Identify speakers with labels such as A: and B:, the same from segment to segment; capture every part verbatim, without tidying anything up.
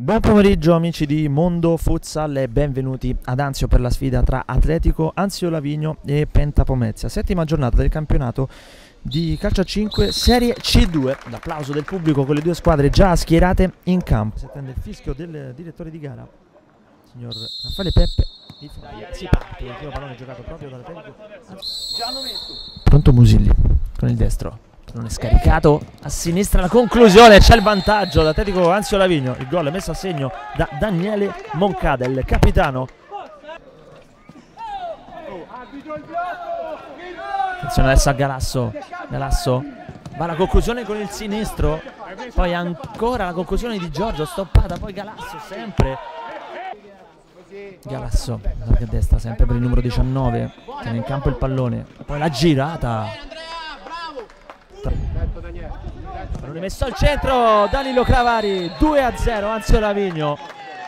A: Buon pomeriggio amici di Mondo Futsal e benvenuti ad Anzio per la sfida tra Atletico Anzio Lavigno e Penta Pomezia, settima giornata del campionato di calcio a cinque Serie C due. L'applauso del pubblico con le due squadre già schierate in campo. Si attende il fischio del direttore di gara, signor Raffaele Peppe di Foglia. Si parte, il primo pallone giocato proprio dall'Atletico. Pronto Musilli con il destro. Non è scaricato a sinistra, la conclusione, c'è il vantaggio d'Atletico Anzio Lavigno. Il gol è messo a segno da Daniele Moncada, il capitano. Attenzione adesso a Galasso. Galasso va alla conclusione con il sinistro, poi ancora la conclusione di Giorgio, stoppata, poi Galasso sempre. Galasso a destra sempre per il numero diciannove, tiene in campo il pallone, poi la girata. Pallone messo al centro, Danilo Cravari, due a zero Anzio Lavigno.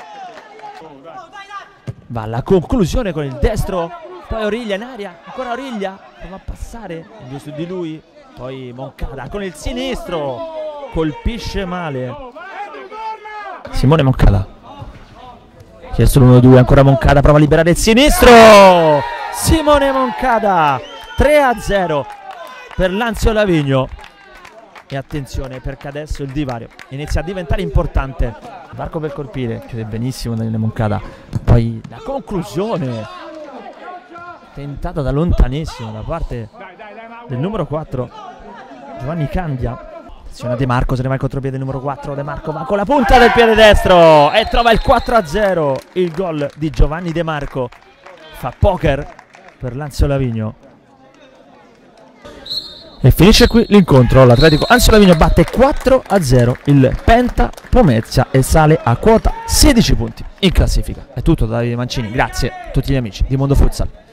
A: Va alla conclusione con il destro, poi Origlia in aria, ancora Origlia, prova a passare su di lui, poi Moncada con il sinistro, colpisce male Simone Moncada. Chiesto l'uno due, ancora Moncada, prova a liberare il sinistro, Simone Moncada, tre a zero per l'Anzio Lavigno. E attenzione perché adesso il divario inizia a diventare importante. Varco per colpire, chiude benissimo Daniele Moncada, poi la conclusione tentata da lontanissimo da parte del numero quattro Giovanni Candia. Attenzione a De Marco, se ne va il contropiede il numero quattro. De Marco va con la punta del piede destro e trova il quattro a zero. Il gol di Giovanni De Marco fa poker per l'Anzio Lavigno. E finisce qui l'incontro. L'Atletico Anzio Lavigno batte quattro a zero il Penta Pomezia e sale a quota sedici punti in classifica. È tutto da Davide Mancini, grazie a tutti gli amici di Mondo Futsal.